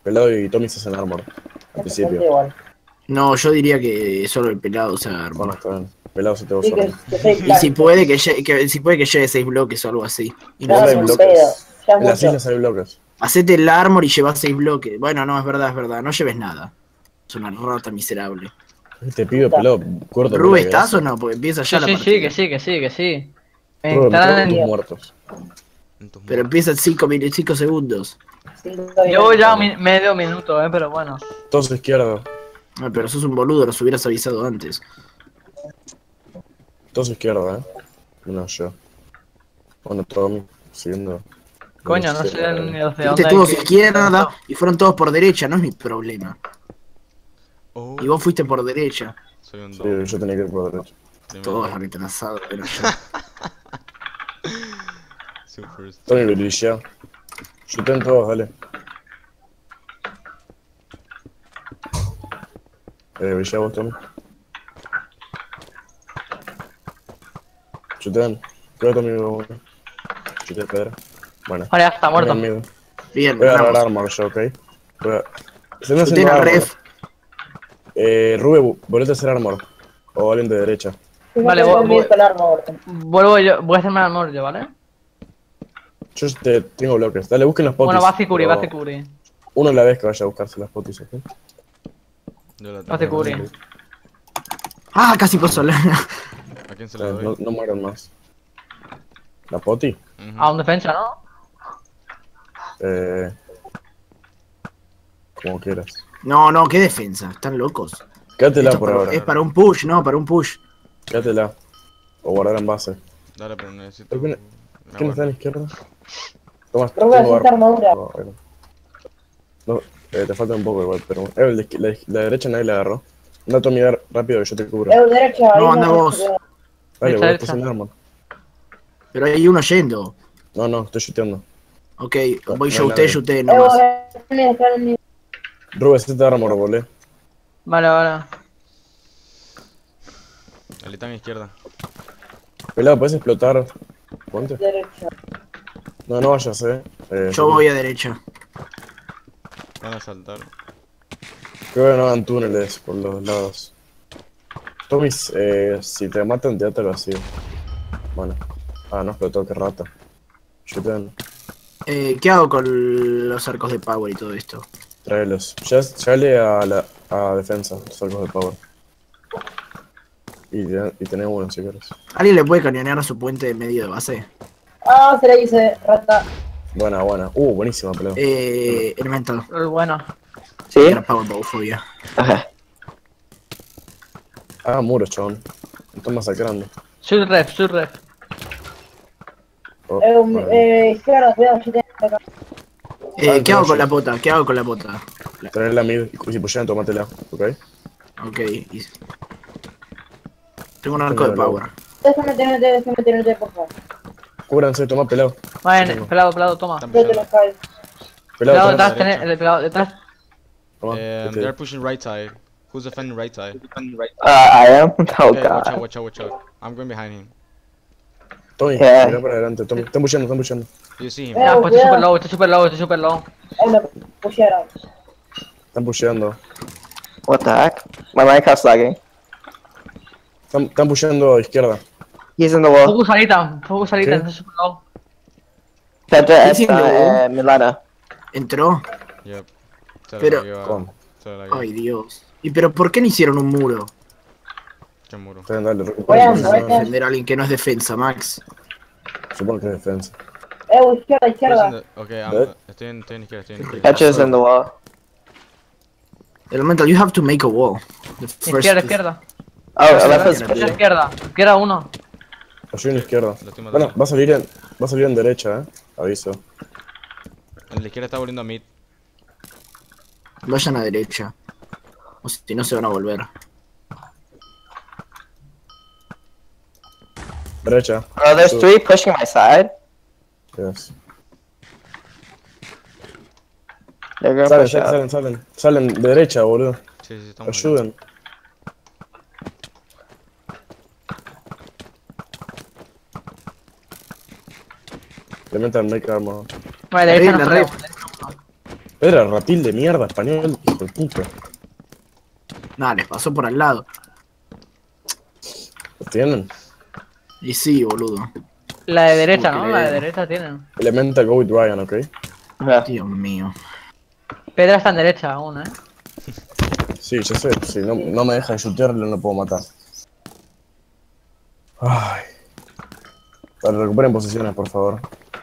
Pelado y Tommy se hacen armor. Al principio. Igual. No, yo diría que solo el pelado se Bueno, arma. está bien. Pelado se te va a Sí, usar. Y si puede que lleve 6 bloques o algo así. Y no Ya, ¿Dónde hay ni hacemos- pedo. bloques? Ya En las mucho. islas hay bloques. Hacete el armor y llevas 6 bloques. Bueno, no, es verdad, es verdad. No lleves nada. Es una rata miserable. Te pido pelado, corto ¿Rube pelado. estás o no? Porque empieza ya Sí, la sí, partida. sí, que sí, que sí, que sí. Rube, me Estarán cago en en- tus muertos. Pero empieza en 5 segundos. Llevo ya medio minuto, pero bueno. Todos izquierda. Ah, pero sos un boludo, los hubieras avisado antes. Todos izquierda, No, yo. Bueno, Tommy, siguiendo. Coño, no sé ni hacia Fuiste dónde hay todos que... izquierda y fueron todos por derecha, no es mi problema. Oh, Y vos fuiste por derecha. soy un Sí, doble. yo tenía que ir por derecho. Todos retrasados, pero yo. Super. Tommy, brilla. Shooten todos, dale. Brilla vos, Tommy. Shooten. Creo que Tommy. Shooten pedra. Bueno. Vale, ya está muerto. Tengan miedo. Bien, Voy a agarrar ganamos. armor yo, ¿ok? Voy a... Se me hace Shooten al armor. ref. Rube, volvete a hacer armor. O alguien de derecha. Vale, voy con armor. Vuelvo yo, voy a hacerme el armor yo, ¿vale? Yo tengo bloques. Dale, busquen las potis. Bueno, va a Curi, pero va a Curi. Uno a la vez que vaya a buscarse las potis, ¿ok? Yo la Hace tengo. Curi. Ah, casi puedo solar. ¿A quién se la doy? No mueran más. ¿La poti? Ujú. A un defensa, ¿no? Como quieras. No, no, qué defensa, están locos. Quédatela Esto por para- ahora. es para un push, no, para un push. Quédatela. O guardar en base. Dale, pero necesito... ¿Quién me ¿Quién está a la guardo. izquierda? Toma, Rube, tengo hacete armadura. No, ahí no. No, te falta un poco igual, pero... la derecha nadie la agarró. Anda Tommy, rápido que yo te cubro. Derecha. No, ahí anda vos. Dale, Derecha, vos derecha. estás en armor. Pero hay uno yendo. No, estoy shooteando. Ok, voy No hay yo, nadie. usted nomás. Rube, se te armor, volé. Vale, vale. Alita a mi izquierda. Pelado, ¿puedes explotar? Ponte. Derecha. No vayas, Yo voy a derecha. Van a saltar. Creo que no hagan túneles por los lados. Tommy, si te matan, te vacío. Bueno. Ah, no explotó, qué rata. Shooten, ¿Qué hago con los arcos de power y todo esto? tráelos. Llévale a defensa, los arcos de power. Y tenés uno si querés. ¿Alguien le puede cañonear a su puente de medio de base? Ah, se le hice, rata. Buena. Buenísima pelea. Elemental. Bueno. ¿Sí? Era Powerball fobia. Ajá. Ah, muros, chabón. Me están masacrando. Soy ref, soy ref. Oh, Izquierda, cuidado, yo tengo acá. ¿Qué hago con la pota? ¿Qué hago con la pota? Tener la mid y si pusieran, tomátela, ¿ok? Ok. Tengo un arco de power. Déjame tenerte, por favor. Cúbranse, toma pelado. Vale, pelado, toma. Están Yo te pushando. lo caes. Pelado, Pelado toma. detrás, el pelado detrás. Toma, They're pushing right side. Who's defending right side? I am? Oh Okay, watch god. out. I'm going behind him. Tommy, Yeah. mira para adelante. Tommy, están bullando. Do you see him? Ya, pues cuidado. estoy super low. Me pusieron. Están pusheando. What the heck? My Minecraft's lagging. Están pusheando a izquierda. He's in the wall. Focus alita, ¿Qué? estoy super low. Center He's in esta, the wall. Milana. Entró. Yep. Pero- ¿Cómo? Ay, Dios. ¿Y pero por qué no hicieron un muro? ¿Qué muro? Está bien, dale. Vayan, Para vayan. defender a alguien que no es defensa, Max. Supongo que es defensa. Izquierda. Okay, ¿Ves? estoy en izquierda. Catches in the wall. Elemental, you have to make a wall. The first- Izquierda. Oh, left is Izquierda. pushing. Izquierda uno. Ayuda en la izquierda. Lo estoy matando. Bueno, va a salir en derecha, aviso. En la izquierda está volviendo a mid. Vayan a derecha. O si no se van a volver. Derecha. Oh, there's three pushing my side. Yes. They're gonna push out. Salen de derecha, boludo. Sí, estamos. Ayuden. Elemental make armor. Vale, derecha Arregla, no arregla. creo. Pedra, ratil de mierda, español, hijo de puta. Nada, les pasó por al lado. ¿Lo tienen? Y sí, boludo. La de derecha, ¿no? Porque- La de derecha tienen. Elemental go with Ryan, ¿ok? Yeah. Dios mío. Pedra está en derecha aún, Sí, yo sé, si no me deja de shootearle no lo puedo matar. Ay. Vale, recuperen posiciones, por favor.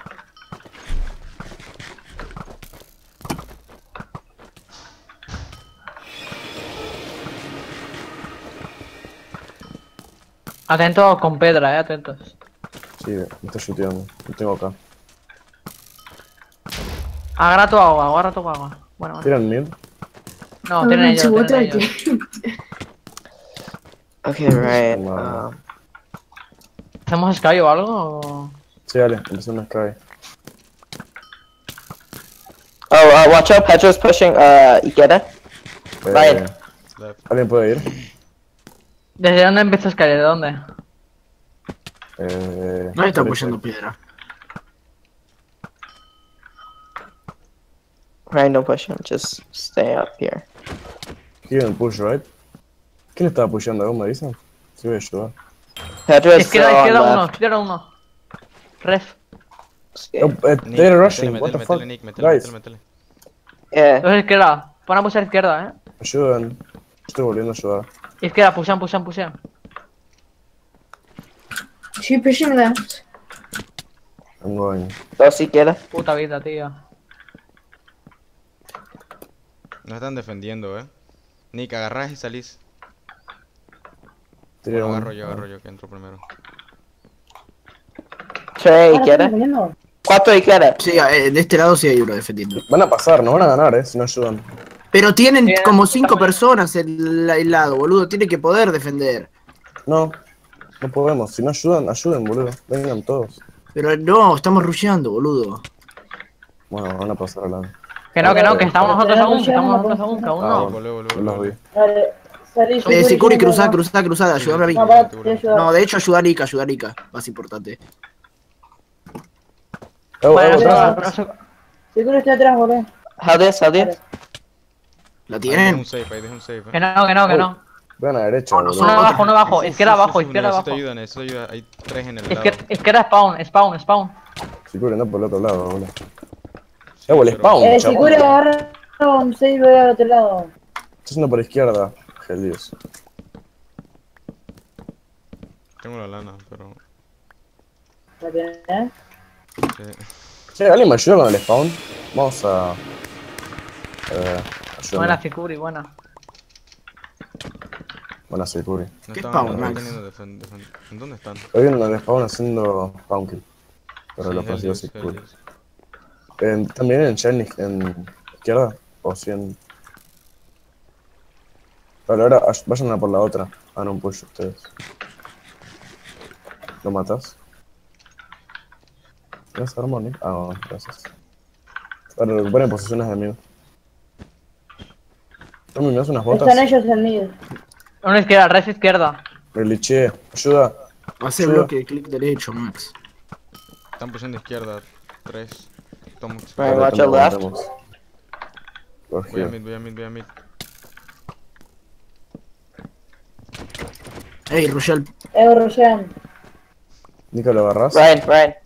Atentos con Pedra, atentos. Sí, me está shooteando. Lo tengo acá. Agarra tu agua, agarra tu agua. Bueno, bueno. ¿Tiran mid? No, tienen ellos, tienen ellos. Okay, right. No. ¿Hacemos Sky o algo? O... Sí, dale, empezó una Sky. Oh, watch out. Pedro's pushing. Ikeda. Ryan. Left. ¿Alguien puede ir? ¿Desde dónde empieza Sky? ¿De dónde? No está apoyando piedra. Ryan, don't push him. Just stay up here. Quieren push, right? ¿Quién está apoyando? ¿Algo me dicen? Sí, voy a ayudar. Pedro's Izquierda, on izquierda uno, left. izquierda uno. Ref. Oh, Nick, they're rushing, metele, what the metele, fuck? Nick, metele, Guys, metele. Yeah. Dos izquierda. Pon a pushar izquierda, ayuden. Estoy volviendo a ayudar. Izquierda, pushan, pushan, pushan. She pushing left. I'm going. Dos Ikeda. Puta vida, tío. No están defendiendo, Nick, agarrás y salís. Tiré Bueno, uno. agarro yo que entro primero. Tres Ah, ¿están Ikeda. defendiendo? Cuatro Ikeda. Sí, de este lado sí hay uno defendiendo. Van a pasar, no van a ganar, si no ayudan. Pero tienen Bien, como 5 está bien. personas el lado, boludo. Tiene que poder defender. No, no podemos. Si no ayudan, ayuden, boludo. Vengan todos. Pero no, estamos rusheando, boludo. Bueno, van a pasar a la... Que no, que estamos nosotros aún, que estamos nosotros aún, que aún Ah, no. Volvé, volvé, No los vi. volvé. Dale, salí, Sicuri, cruzá, cruzá. ayúdame a mí. No, para, te voy a ayudar. No, de hecho ayudar a Ika, más importante. Bueno, atrás, no atrás. sé- Sicuri está atrás, boludo. How this? ¿La Ahí dejé tienen? un safe, ahí dejé un safe. que no. Vean a la derecha, No, no boludo. Uno abajo, izquierda abajo, izquierda Necesito abajo. ayuda, necesito ayuda. Hay tres en el lado. Izquierda spawn. Si cubre, no por el otro lado, boludo. El spawn, Sicuri chabón. agarra un save al otro lado. Estoy haciendo por izquierda. Gel Dios. Tengo la lana, pero... ¿La tenés? sí. Che, ¿alguien me ayuda con el spawn? Vamos a... ayúdame. Buena Sicuri, buena. Buena Sicuri. No ¿Qué estaban spawn, no Max? teniendo ¿En dónde están? Estoy viendo el spawn haciendo spawn kill. Pero Sí, lo consiguió Helios, Sicuri. Helios. ¿También en Chelnick en izquierda? ¿O si en...? Vale, ahora vayan a por la otra. Hagan un push ustedes. ¿Lo matas? ¿Tienes arma, Nick? Ah, no, gracias. Vale, recuperen posiciones de mí. Tommy, ¿me das unas botas? Están ellos en mid. Una izquierda, ref izquierda. Me liché. Ayuda. Hace Sí. bloque, clic derecho, Max. Están pusiendo izquierda. Tres. Tomo. Right, Vale, watch your left. aguantemos. Por Voy a here. mid, voy a mid. Ey, Rochelle. Roshan. Nico, ¿lo agarrás? Ryan.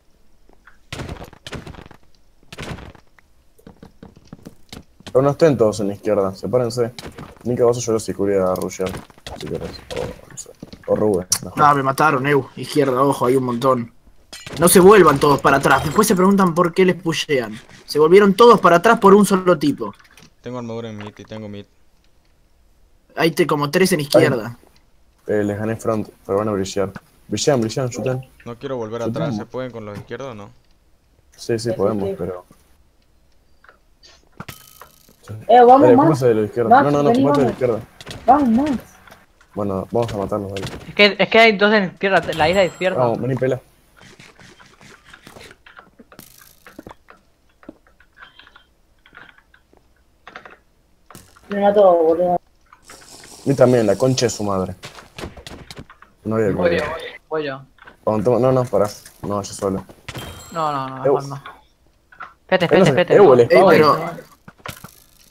Pero no estén todos en la izquierda, sepárense. Nico, vas a ayudar a Sicuri a rushear, si querés. O, no sé. O Rubén, mejor. Ah, me mataron, Izquierda, ojo, hay un montón. No se vuelvan todos para atrás. Después se preguntan por qué les pushean. Se volvieron todos para atrás por un solo tipo. Tengo armadura en mid y tengo mid. Hay como 3 en izquierda. Les gané front, pero van a brillar. Brillan, shooten. No quiero volver Yo atrás. tengo- ¿Se pueden con los izquierdos o no? Sí, podemos, pero... Vamos Dale, más. póngase de la izquierda. Max, No, vení, póngase de la vamos. izquierda. Vamos más. Bueno, vamos a matarlos, dale. Es que hay dos en izquierda, la isla izquierda. Vamos, vení, pela. Me mató, boludo. A mí también, la concha de su madre. No había Voy yo, como... voy yo. No, pará. No, yo solo. No, Eu. mejor no. Espérate. el spawn. pero-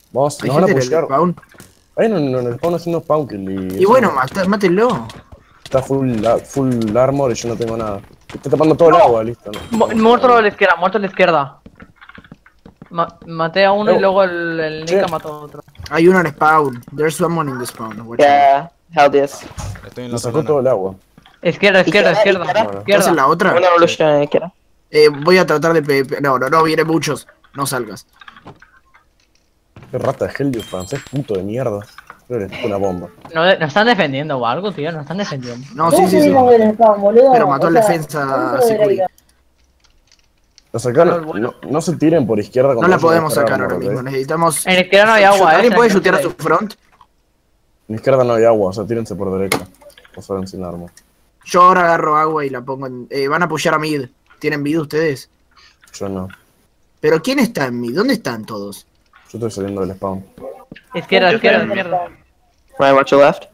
Vamos, Hay nos van a gente en el pushear. spawn. Ahí no, en el spawn haciendo spawn kill Y bueno, mátenlo. está full armor y yo no tengo nada. Está tapando todo el agua, listo. ¿no? Muerto a la izquierda, muerto a la izquierda. Maté a uno y Oh. luego el Sí. Nika mató a otro. Hay uno en spawn. There's someone in the spawn. Watch out. Yeah, hell yes. Estoy en la Nos sacó zona. todo el agua. Izquierda, izquierda, izquierda. Bueno. ¿Estás en Izquierda. la otra? Una evolution quiera. Voy a tratar de PvP. No, vienen muchos. No salgas. Qué rata de Heldio francés, puto de mierda. Creo que es una bomba. No, nos están defendiendo o algo, tío. Nos están defendiendo. No, ¿Cómo sí. subimos del spawn, boludo? Pero mató O el sea, defensa ¿cuánto de Securi. derecha? Lo sacaron. No se tiren por izquierda. No cuando la vayan a podemos buscar sacar armor, ahora ¿ok? mismo. Necesitamos. En la izquierda no hay agua, ¿Alguien puede tranquilo, shootear a ahí. su front? En izquierda no hay agua, o sea, tírense por derecha. O sea, sin arma. Yo ahora agarro agua y la pongo en. Van a apoyar a mid. ¿Tienen mid ustedes? Yo no. ¿Pero quién está en mid? ¿Dónde están todos? Yo estoy saliendo del spawn. Izquierda, Yo izquierda, estoy en el izquierda. spawn. Ryan, watch your left.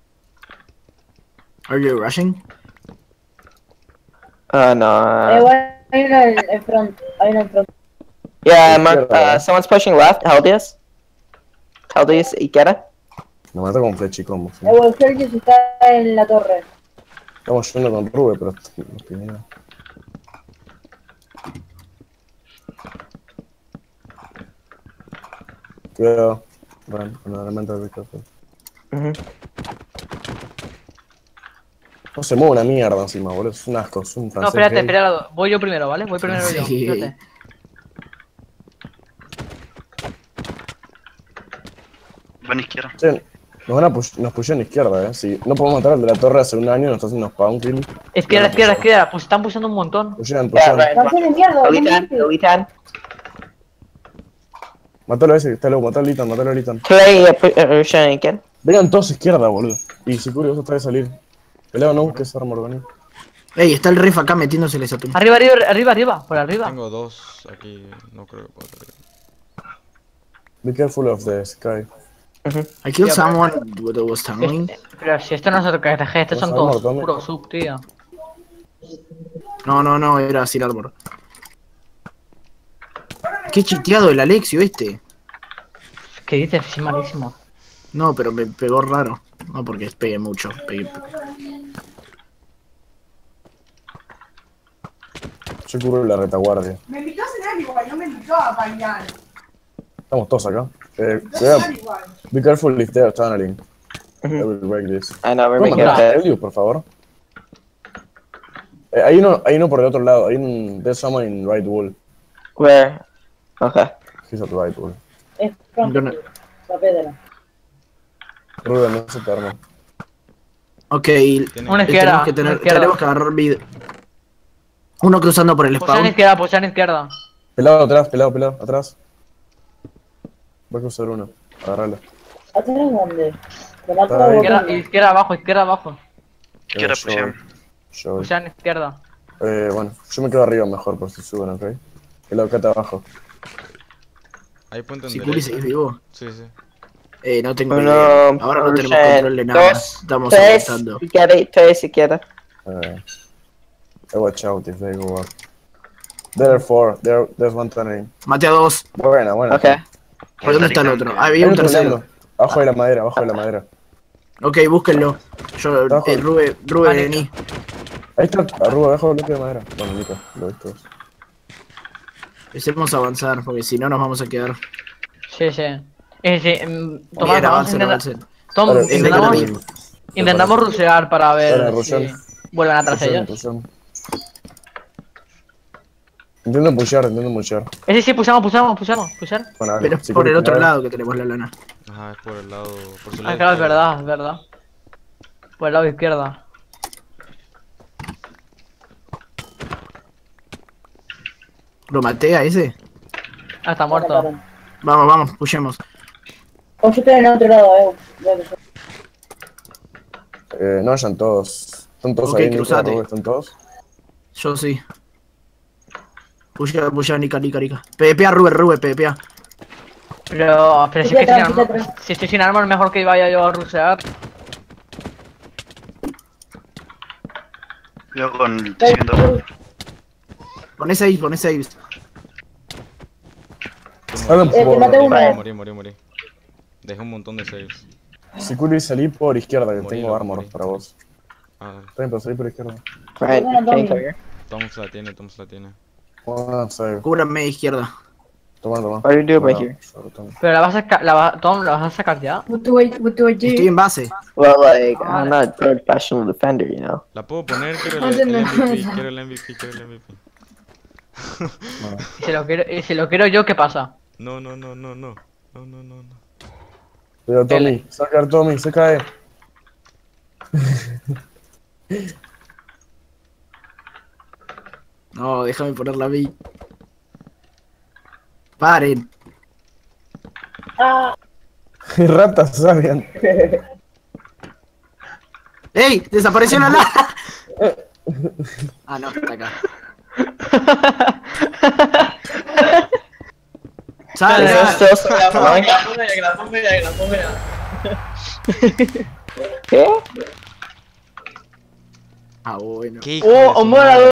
Are you rushing? No. Igual hay uno en front. Hay uno en front. Yeah, Izquierda, someone's pushing left. Heldius. Heldius, Ikeda. Me mata con flechicombo. ¿sí? Igual Sergius está en la torre. Estamos yendo con Rube, pero no tiene nada. Cuidado. Bueno, realmente no se mueve una mierda encima, boludo. Es un asco, es un No, francés. espérate, gay. espérate. Voy yo primero, ¿vale? Voy primero yo. Sí. Espérate. Van izquierda. Sí, nos pusieron izquierda, Si no podemos matar al de la torre hace un año, nos está haciendo spawn kill. Izquierda, No, izquierda, no, izquierda. Pues están pulsando un montón. Pusieron. Yeah, Ryan. ¡Cancel de mierda! ¿cómo Elitan, dices? Elitan. Matalo a ese que está loco, matalo a Litan. Play evolution Ikeda. Vengan todos a izquierda, boludo. Y si curioso está de salir. Peleo, no busques armor, vení. Ey, está el ref acá metiéndoseles a tu. Arriba, arriba, arriba, arriba. Por arriba. Tengo dos aquí. No creo que pueda salir. Be careful of the sky. I killed Yeah, someone that was tunneling. Pero si esto no es otro KTG, estos son Vamos, todos Tommy. puro sub, tío. No, era sin árbol. Qué chiteado el Alexio este. ¿Qué dices? Sí, malísimo. No, pero me pegó raro. No porque pegué mucho. Yo cubro la retaguardia. Me invitó a cenar igual, no me invitó a bailar. Estamos todos acá. Cuidado. Cenar igual. Be careful if they are tunneling. I will break this. I know, we're ¿Puedo making matar a it. Helios, por favor? Hay uno por el otro lado. Hay un... There's someone in right wall. Where? Okay. He's at right wall. Es front. Yo no- La pedra. Rubén, no se te arma. Ok, Tiene- Una izquierda. tenemos que agarrar mid. Uno cruzando por el Pulsar spawn. izquierda, pulsar izquierda. Pelado atrás, pelado, atrás. Voy a cruzar uno. Agarralo. ¿Atrás dónde? Lo mató Está a ahí. Izquierda, izquierda abajo, izquierda abajo. Izquierda pusieron. Yo. Pulsar izquierda. Bueno, yo me quedo arriba mejor por si suben, ¿ok? Pelado acá está abajo. Hay puente en Si Curi seguís derecha. vivo. Sí, sí. No tengo Uno, idea. Ahora no tenemos control de nada. Estamos tres, avanzando. Ikeda, tres, Ikeda. Watch out if they go up. There are four. There's one tunneling. Mate a dos. Buena. Okay. ¿Por dónde está el otro? Hay Había un uno tercero. tuneando. Abajo de la madera, Ok, búsquenlo. Yo, Abajo. Rube, Vale. vení. Ahí está, arriba, abajo del bloque de madera. Bueno, Nico, lo viste vos. Empecemos a avanzar, porque si no nos vamos a quedar. Sí, sí. Sí, Tomás, Bien, vamos a avancen, intentar. avancen. Tom, Ahora, intentamos rushear para Ahora, ver rushean. si vuelven atrás ellos. Intento pushear. Sí, pulsar. Bueno, dale, Pero es si por el quieres otro poner- lado que tenemos la lana. Ajá, es por el lado. Por su Ah, lado. claro, es izquierdo. verdad, es verdad. Por el lado izquierda. ¿Lo maté a ese? Ah, está muerto. Vamos, pushemos. O yo estoy en el otro lado, No hayan todos. Están todos Ok, ahí, Nico, cruzate. Rubén, ¿están todos? Yo sí. Pusha, Nika. PvP a Rube, PvP a. Pero si es Sí, que sin atrás, arma, atrás. si estoy sin arma es mejor que vaya yo a rushear. Cuidado con el siguiendo. Poné 6. Hablan te maté por... uno. Morí. Dejé un montón de saves. Sikuri, salí por izquierda, que Morí, tengo loco, armor morí. para vos. Ah, También, pero salí por izquierda. Right, Bueno, can Tommy. you come here? Toms la tiene, Toms la tiene. Ah, save. Cúbrame izquierda. Toma, toma. What do you do right Bueno, here? toma. Pero la vas a sacar, Tom, ¿la vas a sacar ya? What do I Estoy do? en base. Well, like, I'm not a professional defender, you know? La puedo poner, quiero No el te me MVP, jodas. quiero el MVP, quiero el MVP. Y si lo quiero yo, ¿qué pasa? No, no, no, no, no. No, no, no, no. Cuidado, Tommy. Sacar Tommy, se cae. No, déjame ponerla a mí. Paren. Ah, Ratas, salgan. ¡Ey! ¡Desapareció la lava! Ah, no, está acá. Sale, Is there sale. still some flowing? ¿Qué? Ah, bueno. ¿Qué hijo de ¡Oh, su mola! madre?